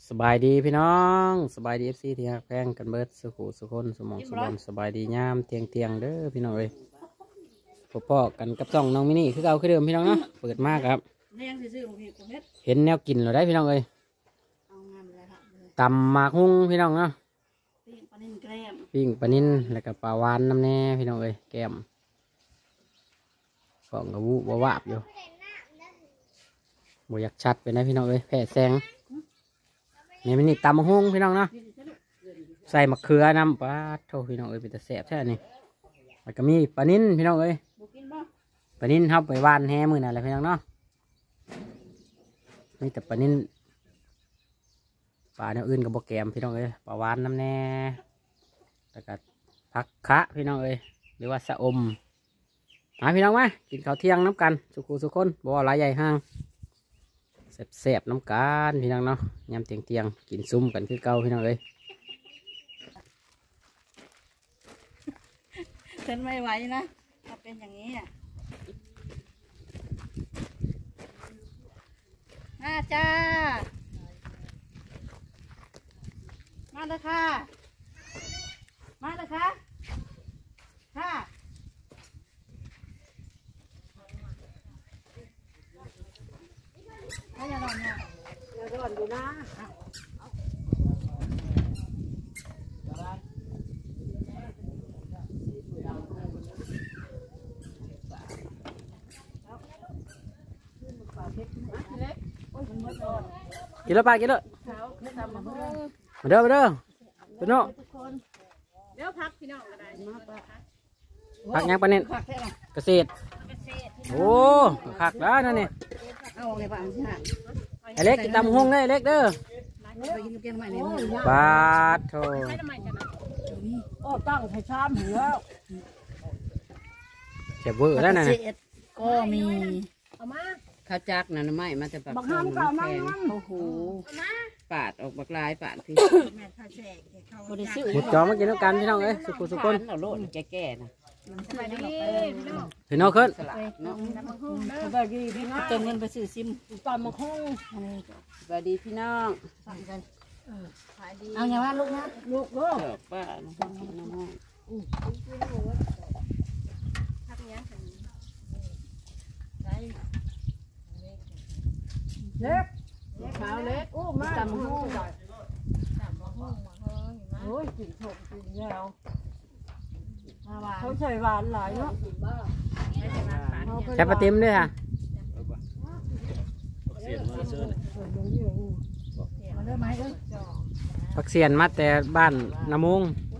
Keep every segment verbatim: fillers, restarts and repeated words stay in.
สบายดีพี่น้องสบายดีเอฟซีที่ฮักแพงกันเบิดสุขุสุคนสมองสมบสบายดียามเตียงเตียงเด้อพี่น้องเอ้ยพอๆกันกับซ่องน้องมินี่คือเก่าคือเดิมพี่น้องเนาะเปิดมากครับเห็นแนวกินเราได้พี่น้องเอ้ยตำหมากหุ้งพี่น้องเนาะปิ้งปลานิ่นแล้วก็ปลาวานน้ำแน่พี่น้องเอ้ยแก้มฟองกระวุบวาบอยู่บอยากชัดไปนะพี่น้องเอ้ยแผ่แสงนี่มันนี่ตำมะฮุ่งพี่น้องเนาะใส่มะเขือน้ำปลาโถพี่น้องเอ้ยเป็นตะแสบแท้นี่แล้วก็มีปลานิ่นพี่น้องเอ้ยปลานิ่นครับไปวานแห่มือนั่นแหละพี่น้องเนาะมีแต่ปลานิ่นปลาเนื้ออื่นกับบะแกมพี่น้องเอ้ยปลาวานน้ำแน่แล้วก็ผักคะพี่น้องเอ้ยหรือว่าสะอมมาพี่น้องมากินข้าวเที่ยงน้ำกันสุขุสุคนบ่อหลายใหญ่ห้างแซ่บๆน้ำกันพี่น้องเนาะยำเตียงเตียงกินซุ่มกันคือเก่าพี่น้องเอ้ยฉันไม่ไหวนะถ้าเป็นอย่างนี้อ่ะมาจ้ามาเลยค่ะมาเลยค่ะค่ะอย่าร้อนนะอย่าร้อนอยู่นะกินแล้วไปกินแล้วมาเด้อมาเด้อพี่น้องเดี๋ยวพักพี่น้องก็ได้พักยังปะเนี่ยเกษตรโอ้ผักแล้วนั่นนี่ไอเล็กกินตำฮงได้เล็กเด้อบาทโถโอ้ตั้งไข่ชามหัวเจ็บเวอร์แล้วนั่นก็มีข้าวจักนั่นไม่มาแต่ปากซอยแข็งโอ้โหปาดออกบักลายปาดพี่หมดจอมากินน้ำกันพี่น้องเอ้ยสุขุสุคนเราโลดแก่ๆนะพี่น้องขึ้นสบายดีพี่น้องเติมเงินไปซื้อซิมตอนมาห้องสวัสดีพี่น้องเอาอย่างว่าลูกนะลูกลูกป้าน้องน้องเล็กขาวเล็กอู้มาจำห้องจำห้องมาเฮ้ยโอ้ยกินถกกินยาวเขาใส่หวานหลายเนาะใช้ปลาติมด้วยค่ะผักเสียนมาแต่บ้านน้ำมุง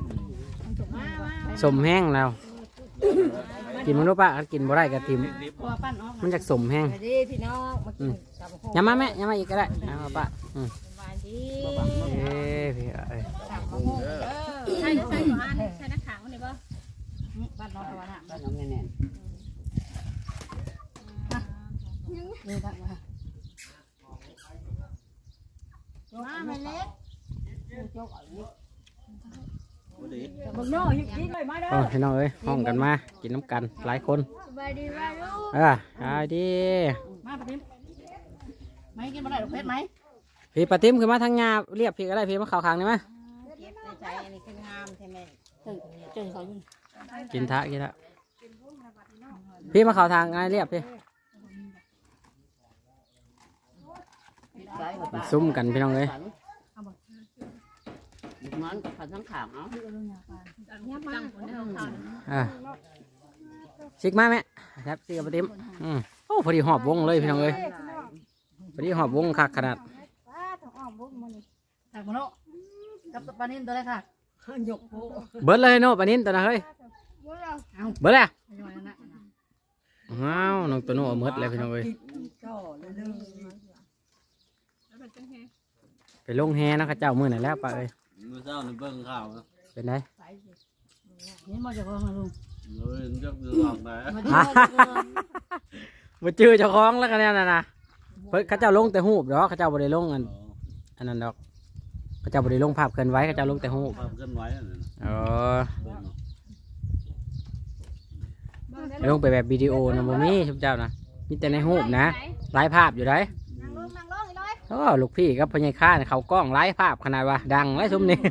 สมแห้งแล้วกินมันรู้ปะกินบ่ได้กับติมมันจากสมแห้งยำมาแม่ยำมาอีกก็ได้ยำมาปะเอ้พี่เอ้ยใช่ใช่หวานใช่นักข่าวนี่ป่ะบ้านน้องตะวันอ่ะบ้านน้องแน่นนี่ตั้งมามาไม่เล็กมึงโน่ยิงยิงเลยมาเด้อพี่น้องเอ้ยห้องกันมากินน้ำกันหลายคนสบายดีไหมลูกเออสบายดีมาปะทิมไม่กินมาได้หรอกเพชรไหมพี่ปะติมคือมาทางงาเรียบพี่ก็ได้พี่มาข่าวคางได้ไหมเก็บในใจอันนี้คืองามใช่ไหมเจอเขาอยู่กินทะกินทะพี่มาข่าวทางไงเรียบพี่ซุ่มกันพี่น้องเอ้ยมันกับผัดทั้งขางเนาะอ่าชิกมาไหมครับชิกกับปะติมอืมโอ้พอดีหอบวงเลยพี่น้องเอ้ยพอดีหอบวงคักขนาดถักโน่กับปานินตัวแรกค่ะยกเบิร์ดเลยโน่ปานินตัวนั้นเฮ้ยเบิร์ดเลยว้าวน้องตัวโน่เบิร์ดเลยพี่น้องเอ้ยไปลงแฮนะข้าเจ้ามือไหนแล้วปะเอ้ยมือเจ้าในเบิ้งข่าวเป็นไงนี่มาจากห้องลุงเลยจะคือหลอกไหนมาจื้อเจ้าของแล้วกันเนี่ยนะนะเพิ่งข้าเจ้าลงแต่หูบดอกข้าเจ้าบริลงอันอันนั้นดอกข้าเจ้าบริลงภาพเคลื่อนไหวข้าเจ้าลงแต่หูบภาพเคลื่อนไหวอ๋อลงไปแบบวิดีโอนะโมมี่ชุบเจ้านะมีแต่ในหูบนะไลฟ์ภาพอยู่ได้นั่งลงนั่งลงอีกเลยโอ้ลูกพี่กับพญายข้าเนี่ยเขากล้องไลฟ์ภาพขนาดว่าดังไลฟ์ซุ้มนี่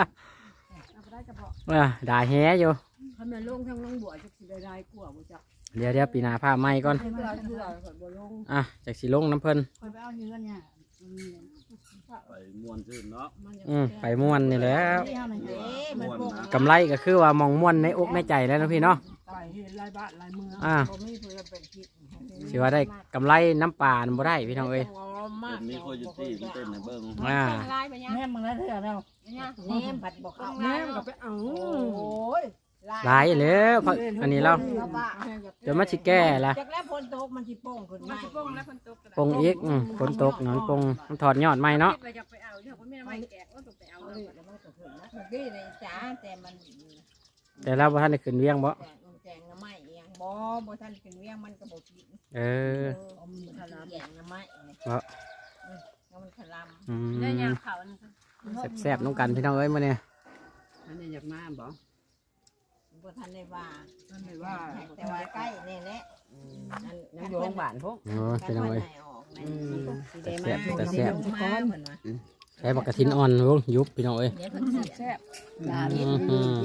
อ่าด่าแฮ่อยู่ทำไมลงทั้งลงบัวจะสิได้ได้กลัวบ่จักเดี๋ยวเดี๋ยวปีหนาผ้าไหม้ก่อนให้เวลาเชื่อก่อนบ่ลงอ่ะจากสีลงน้ำเพลินคอยไปเอาเนื้อเนี่ยไปม่วนชื่นเนาะอืมไปม่วนนี่แหล้วมันพวกกำไรก็คือว่ามองม่วนในอกในใจแล้วนะพี่เนาะไปเห็นลายบ้านลายเมืองอ่าบ่มีเพื่อเป็นคิดสิว่าได้กำไรน้ำปลาน่ะบ่ได้พี่น้องเอ้ยเป็นมีโคโยตี้มันเต้นในเบิ้งอ่าแม่มึงได้เท่าแล้วแม่ผัดบอกเขาแม่ก็ไปเอาโอ้ยหลายแล้วเพราะอันนี้เราเดี๋ยวมาสิแก้ละจากแล้วฝนตกมันสิโป่งขึ้นมาสิโป่งแล้วฝนตกปงอีกอืมฝนตกหนอนปงมันถอดยอดไหมเนาะไปจะไปเอาเดี๋ยวไม่ได้แกะว่าต้องไปเอาเลยแล้วมันก็ขึ้นนะดีเลยจ้าแต่มันแต่เราบ่ทันได้ขึ้นเวียงบ่แจงแจงน้ำไม้เองบ่บ่ทันขึ้นเวียงมันก็บ่กินเออแจงน้ำไม้เนาะแล้วมันขลำอืมได้ยางเขาแซ่บๆน้องกันพี่น้องเอ้ยมื้อนี้อันนี้อยากมาบ่บ่ทันได้ว่าทันได้ว่าแต่ว่าใกล้นี่แหละน้ำโยงหวานพวกโอ้พี่น้องเอ้ยอืมแต่แซ่บแต่แซ่บมาเหมือนว่าใช้บักกระทินอ่อนลุงยุบพี่น้องเอ้ยเดี๋ยวเพิ่นสิแซ่บอืมอืม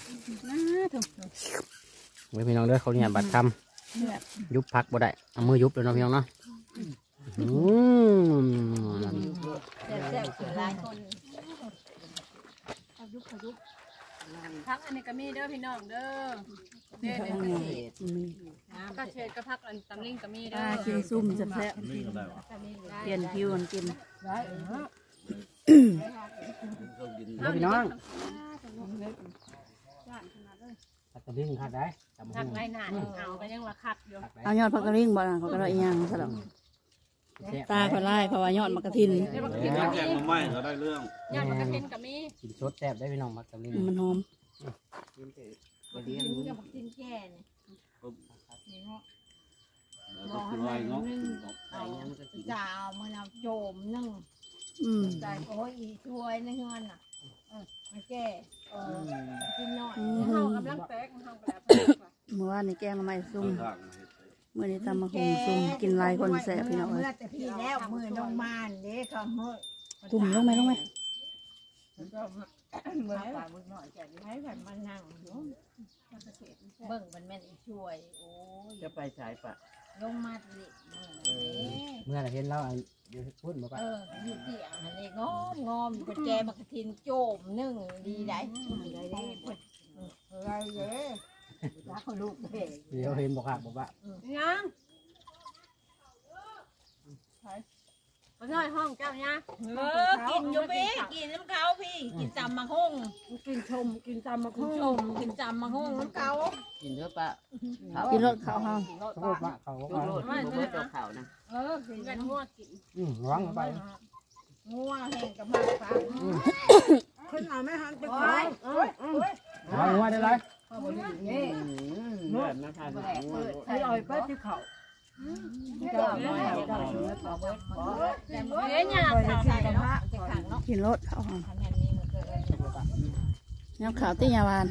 เว้ยพี่น้องเด้อเขาเนี่ยบัตรคำยุบพักบ่ได้เอามือยุบเลยเนาะพี่น้องเนาะอืมแซ่บแซ่บคือหลายคนพักอันนี้ก็มีเด้อพี่น้องเด้อเด้อก็เชดก็พักอันตำลิงก็มีเด้อกินซุ่มแซ่บนี่ก็ได้วะเปลี่ยนผิวมันกินได้เขากินเด้อพี่น้องพักกระดิ่งขาดได้พักไรหนาเอาก็ยังว่าคักอยู่เอายอดผักกระริ่งบ่ล่ะเขาก็ได้อีหยังซะดอกตาเขาไล่เพราะว่ายอดมะกระทินแกงมาไม่ก็ได้เรื่องยอดมันก็เห็นก็มีกินสดแซ่บได้พี่น้องพักกระดิ่งมันหอมกินกับกินแก่เนี่ยแล้วก็คือไรเนาะเอาจะเอามันเอาโจมนึ่งอืมใจโอ้ยอีช่วยในเฮือนน่ะเออมันแก่เออกินหน่อยอืเฮาม กำลังแตกเฮาแบบเมื่อวานนี่แกงมาไม่ซุ่มข้างมื้อนี้ตำมะฮุงซุ่มกินหลายคนแซ่บพี่น้องเอ้เมื่อย แต่พี่แล้วมือน้องมานเด้ก็มือตุ่มลงไหมลงไหมเมื่อปากมือหน่อยจะให้แบบมันนั่งอยู่เบิ่งมันแม่นอีช่วยโอ้ยจะไปสายปะลงมาดิมือเมื่อไหร่เห็นเราอยู่พูดมาปะเอออยู่เตียงอันนี้งอมงอมอยู่แจบักทินโจมนึ่งดีได้ได้ได้อะไรเด้รักลูกเด้เดี๋ยวเห็นบอกหักบอกว่ายังมาหน่อยห้องเจ้าเนี่ยเออกินอยู่พี่กินน้ำเขาพี่กินจำมะฮงกินชมกินจำมะฮงชมกินจำมะฮงน้ำเขากินเถอะปะกินรสข้าวเฮาเขาบอกว่าเขาโยบอกโรว่าดโยโรดดอกขาวนะเออกินกันงัวกินอืมร้องไปงัวแห้งกับมากฟ้าขึ้นเอาไม่หันไปคอยร้องว่าได้ไรนี่เลือดมาทานหัวไอ้อ้อยไปที่เขาเจ้าไม่เอาเจ้าเนื้อต่อเบิดเฮ้ยเนี่ยใส่เนาะจะขังเนาะกินรสข้าวเฮาคะแนนนี้มันเกิดอะไรขึ้นยำขาวตี้ยาวาน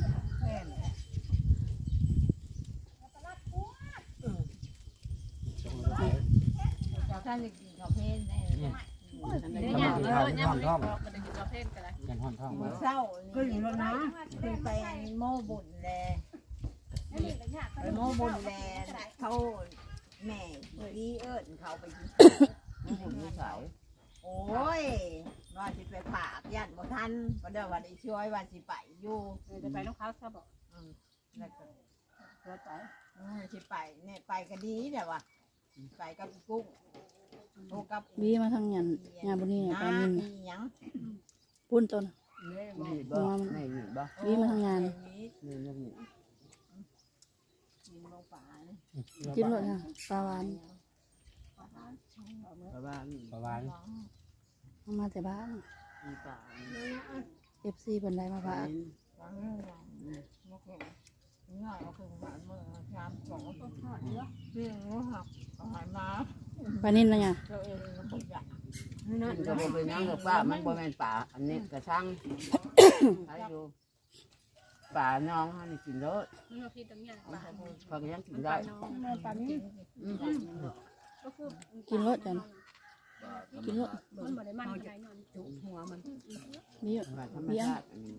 ท่านจะกินข้าวเพลนได้เดี๋ยวเนี่ยเออเนี่ยมันท้องมันจะกินข้าวเพลนกันเลยกันห้อนท้องมื้อเช้าก็อยู่แล้วนะคือไปโม่บุญแลไปโม่บุญแลเขาแม่ดีเอิญเขาไปกินหุ่นไม่สายโอ้ยว่าสิไปผากยันบ่ทันก็เดี๋ยวว่าได้ช่วยว่าสิไปอยู่จะไปน้องเขาซะบอกอืมแล้วก็ก็ไปอืมสิไปเนี่ยไปก็ดีแต่ว่าไปกับกุ้งโตกับวีมาทางหยันงานบุญนี่เนี่ยปลานินมีหยังปุ้นต้นมีบ่ไม่มีบ่วีมาทางงานมีลูกนี่กินลงป่ากินรสค่ะปลาวานเพราะว่ามีประมาณเอามาแต่บ้านมีป่าเอฟซีเป็นไรมาบ้านฟังเรื่องโอเคง่ายโอเคหวานมือชามสองต้นทอดเยอะเรื่องรู้หักหายมาปลานินนะเนี่ยเจอเองก็บอกอยากกินก็บ่เป็นยังหรอกป้ามันบ่แม่นป่าอันนี้กระชังใช้อยู่ป่าน้องเขานี่กินรสเขาก็ยังกินได้กินรสจันกินลูกมันบ่ได้มันอะไรนอนจุหัวมันมีอยู่ว่าธรรมเบี้ยชาติอันนี้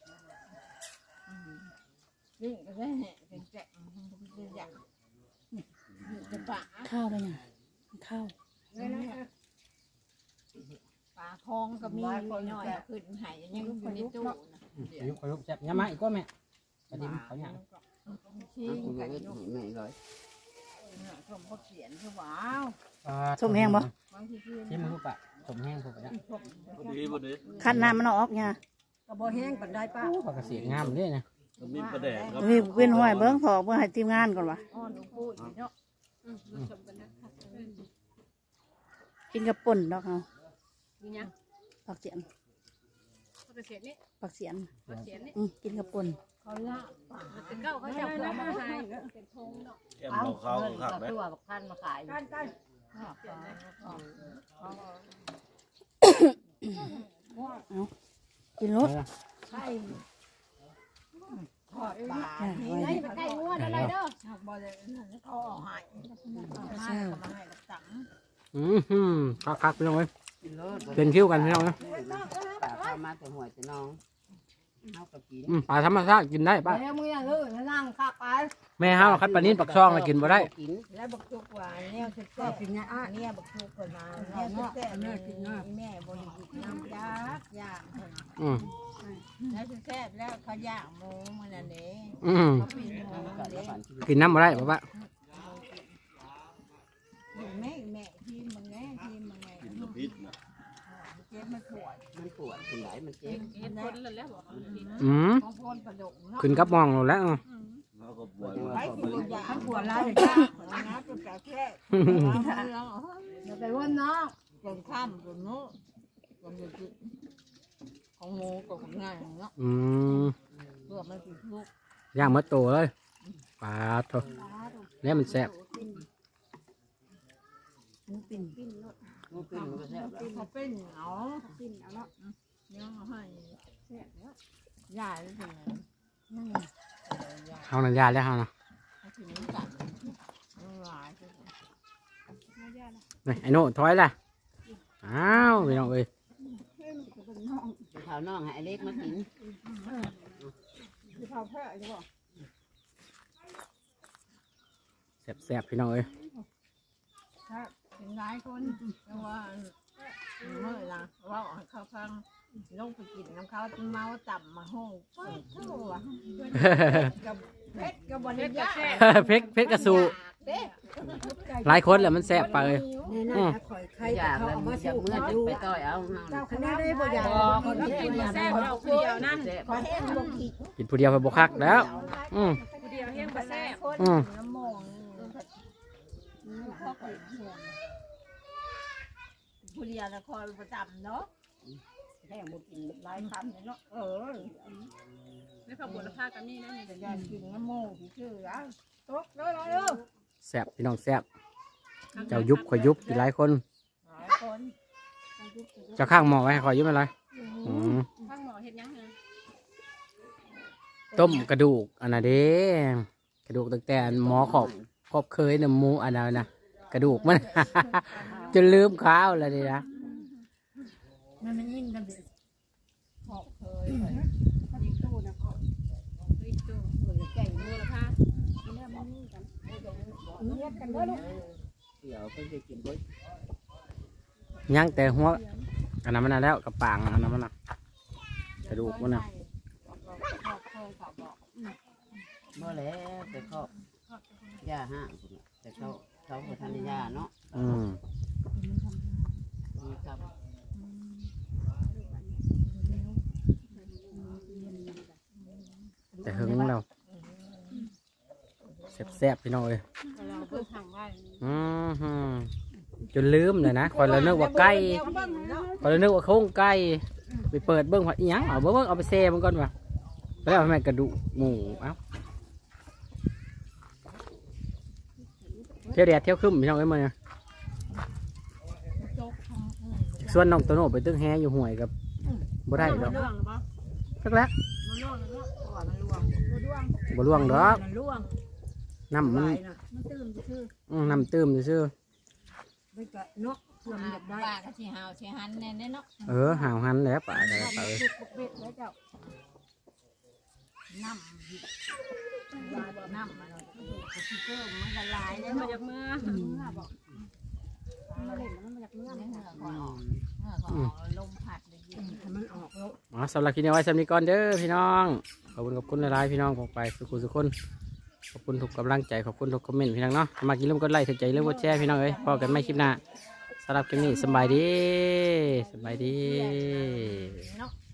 วิ่งก็ได้เป็นแจกเป็นอย่างจะปลาข้าวไปยังข้าวปลาคองก็มีน้อยขึ้นหายยังอยู่ในตู้อายุคอยลุกแซ่บยามาอีกก็แม่กระดิ่งเขาเนี่ยชี้เอาคุณกัเอานไว้อยู่ให้แม่ร้อยชมเขาเขียนคือว้าวส้มแห้งบ่บางทีคือที่มันลูกอะสมแห้งพวกนี้พอดีพอดีคั้นน้ำมันออกเนี่ยก็บ่แห้งปันได้ป้าปกระเสียงามเลยนะก็มีประแดกครับมีเว้นห้อยเบิ้งถอกเพื่อให้ทีมงานก่อนวะอ้อนหลวงปู่อยู่เนาะชมกันนะคะกินกับป่นดอกเอานี่ยังปักเสียนเกษตรนี่ปักเสียนเกษตรนี่อืมกินกับป่นเขาละปลาแต่เก้าเขาจะเอามาให้เป็นทงเนาะแก้มเราเขาขักได้ตัวกับพันมาขายกันกันเอากินรสใช่ทอดปลาไอ้ไปไก่งวดอะไรเด้อบ่ได้เขาเอาให้ให้มาให้กับตังอืมฮึคักคักพี่น้องเอ้ยกินรถเป็นคิ้วกันพี่น้องนะปลาเข้ามาแต่หัวแต่น้องเอากับกินอืมปลาธรรมชาติกินได้ป้าแล้วมึงอย่าเลิกนั่งคักไปแม่ห้าวคัดปลานิ่นปักช่องแล้วกินบ่ได้กินแล้วบักจุกว่าเนี่ยคือแซ่บเนี่ยอ่ะเนี่ยบักจุกเพิ่นมาเนี่ยคือแซ่บแม่กินแม่บ่ได้กินน้ำยากย่างเพิ่นอืมแล้วคือแซ่บแล้วเขาย่างหมูมันนั่นเด้อืมเขาปิ้งหมูนั่นเด้กินน้ำบ่ได้ป้าป้าแม่แม่ทีมมึงแน่ทีมมึงแน่กินกับพิษนะเจ็บมันปวดมันปวดเป็นไหนมันเจ็บเห็นคนแล้วแล้วบอกอืมของคนกระดกเนาะขึ้นกับมองแล้วเขาก็ป่วยไปเขากินไปยาปวดแล้วจ้าน้ำเป็นกาแฟอย่าไปว่นเนาะจนข้ามจนนู้จนจะกินของหมูกับของง่ายเนาะอืมเพื่อมันกินลูกย่างมะโตเลยปลาโถเนี่ยมันแซ่บมันเป็นมันก็แซ่บเขาเป็นเอาปิ้นเอาเนาะเนี่ยเขาให้แซ่บแล้วยาเลยเป็นไงเอาหนังยาแล้วเอานะเขาถึงกันหลายนี่ไอ้โน่ถอยล่ะอ้าวพี่น้องเอ้ยข้าวน้องให้ไอ้เล็กมากินคือเขาแพ้ใช่ป่ะแซ่บๆพี่น้องเอ้ยถ้าเป็นหลายคนแต่ว่าเมื่อละว่าเขาฟังลงไปกินน้ำเขาเมาต่ำมาห้องเท่าว่ะกับเพชรกับบริยาเพชรเพชรกระสูหลายคนแหละมันแซ่บไปเลยอืมอยากแล้วมันจะเมื่อจะไปต่อยเอาคณะได้บ่อยากคนที่กินแซ่บเราผู้เดียวนั่นขอแห้งบ่กินกินผู้เดียวไปบกคักแล้ว อืมผู้เดียวเฮงบ่แซ่บคนน้ำมองผู้เดียวนะคอยประจำเนาะแห้งบ่กินหลายคำเนาะเออไม่พอบุญภากันนี่นะนี่จะยานกินน้ำโม่ที่ชื่ออ่ะตกเลยเลยแซ่บพี่น้องแซ่บเจ้ายุบข่อยยุบกินหลายคนหลายคนเจ้าข้างหม้อไว้ให้ข่อยยุบอะไรอืมข้างหมอเฮ็ดยังไงต้มกระดูกอันนั้นเด้กระดูกตั้งแต่หมอขอบขอบเคยเนี่ยหมูอันนั้นนะกระดูกมัน จนลืมข้าวเลยดินะมันมันยิ่งกันเลยหอกเคยยิงตู้นะพ่อยิงตู้เหมือนแก่งบุญภาเงียบกันเด้อลูกเดี๋ยวเพิ่งจะกินด้วยย่างแต่หัวอันนั้นมันน่ะแล้วกับปางอันนั้นมันน่ะกระดูกมันน่ะหอกเคยเขาบอกเมื่อแล้วแต่เขาย่าห้างแต่เขาเขาบ่ทันได้ย่าเนาะอืมมีครับแต่หึงแล้วแซ่บๆพี่น้องเอ้ยเราเพิ่งทำไว้อืมฮึจนลืมเลยนะคอยเรานึกว่าไก่คอยเรานึกว่าโครงไก่ไปเปิดเบิ้งว่าอีหยังเอาเบิ้งเอาไปเซ่มันก่อนวะไปแล้วทำไมกระดูกหมูเอ้าเที่ยวแดดเที่ยวขึ้นพี่น้องเอ้ยมาเนี่ยส่วนน้องโตโน่ไปตึ้งแฮอยู่ห่วยกับบ่ได้ดอกล่วงหรือเปล่าสักแล้วมันล่วงหรือเปล่าก่อนมันล่วงมันล่วงบ่ล่วงดอกมันล่วงน้ำมันมันตื่นชื่ออืมน้ำตื้มซื่อมไปกะเนาะเพื่อมันอยากได้ป้าก็สิหาวสิหันแน่ๆเนาะเออหาวหันแล้วป่าก็ได้ป่าเอ้ยเบ็ดแล้วเจ้าน้ำอยู่น้ำมันก็สิเกิมมันก็ลายแล้วมาเนาะจากเมื่อเมื่อบอกมาเล่นมันมาจากเมื่อเมื่เนี่ยอก่อนออกเมื่อก่อนลมพัดเลยยิงมันออกแล้วอ๋อสำหรับคลิปนี้ไว้สำหรับนี้ก่อนเด้อพี่น้องขอบคุณขอบคุณหลายๆพี่น้องผมไปสุขุสุขคนขอบคุณทุกกำลังใจขอบคุณทุกคอมเมนต์พี่น้องเนาะมากินเริ่มกดไลค์ถือใจเริ่มกดแชร์พี่น้องเอ้ยพอกันไม่คลิปหน้าสำหรับคลิปนี้สบายดีสบายดีเนาะ